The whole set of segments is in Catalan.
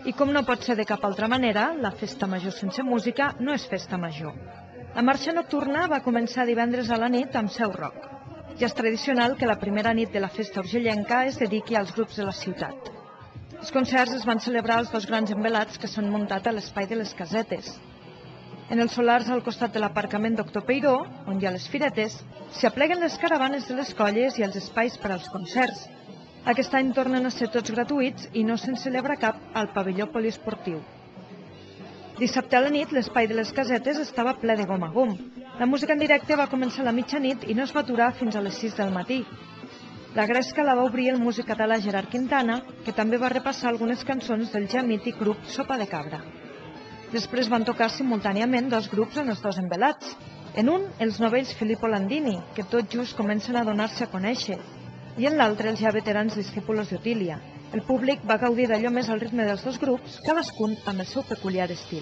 I com no pot ser de cap altra manera, la festa major sense música no és festa major. La marxa nocturna va començar divendres a la nit amb Seu Roc. Ja és tradicional que la primera nit de la festa urgellenca es dediqui als grups de la ciutat. Els concerts es van celebrar als 2 grans envelats que s'han muntat a l'espai de les Casetes. En els solars al costat de l'aparcament Doctor Peiró, on hi ha les firetes, s'hi apleguen les caravanes de les colles i els espais per als concerts. Aquest any tornen a ser tots gratuïts i no se'n celebra cap al pavelló poliesportiu. Dissabte a la nit, l'espai de les Casetes estava ple de gom a gom. La música en directe va començar a la mitjanit i no es va aturar fins a les 6 del matí. La gresca la va obrir el músic català Gerard Quintana, que també va repassar algunes cançons del ja mític grup Sopa de Cabra. Després van tocar simultàniament 2 grups en els 2 envelats. En un, els novells Filippo Landini, que tot just comencen a donar-se a conèixer, i en l'altre, els ja veterans discípulos d'Otília. El públic va gaudir d'allò més al ritme dels 2 grups, cadascun amb el seu peculiar estil.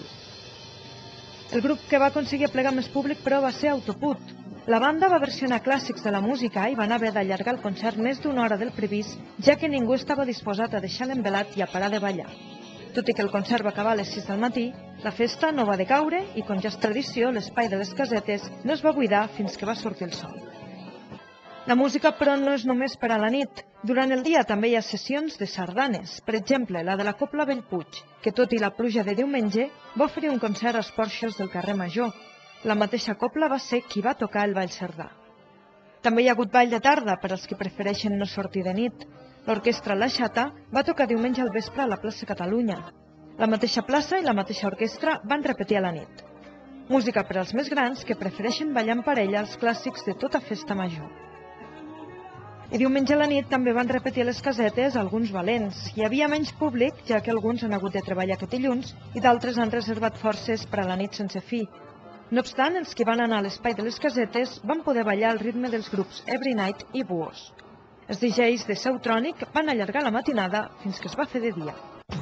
El grup que va aconseguir aplegar més públic, però, va ser Autoput. La banda va versionar clàssics de la música i van haver d'allargar el concert més d'1 hora del previst, ja que ningú estava disposat a deixar l'envelat i a parar de ballar. Tot i que el concert va acabar a les 6 del matí, la festa no va decaure i, com ja és tradició, l'espai de les Casetes no es va buidar fins que va sortir el sol. La música, però, no és només per a la nit. Durant el dia també hi ha sessions de sardanes, per exemple, la de la Copla Bellpuig, que tot i la pluja de diumenge va oferir un concert als porxos del carrer Major. La mateixa copla va ser qui va tocar el ball cerdà. També hi ha hagut ball de tarda per als que prefereixen no sortir de nit. L'orquestra La Xata va tocar diumenge al vespre a la plaça Catalunya. La mateixa plaça i la mateixa orquestra van repetir a la nit. Música per als més grans que prefereixen ballar en parella els clàssics de tota festa major. I diumenge a la nit també van repetir a les Casetes alguns valents. Hi havia menys públic, ja que alguns han hagut de treballar aquest dilluns i d'altres han reservat forces per a la nit sense fi. No obstant, els que van anar a l'espai de les Casetes van poder ballar al ritme dels grups Every Night i Buos. Els DJs de Sautrònic van allargar la matinada fins que es va fer de dia.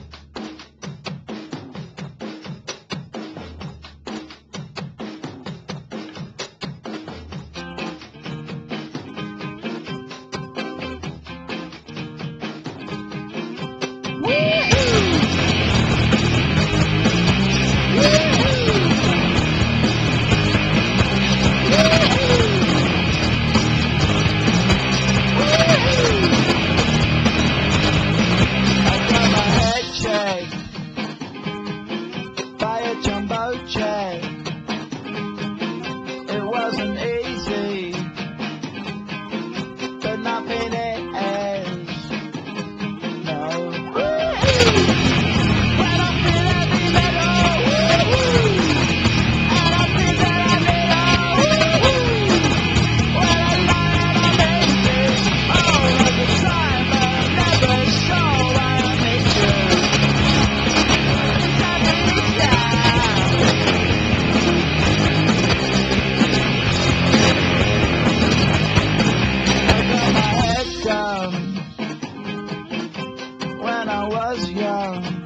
It wasn't easy, but nothing is. No. When I feel every metal, and I feel that I'm in when I lie and I'm easy, all of the time, but I'm never sure I miss you. When I was young,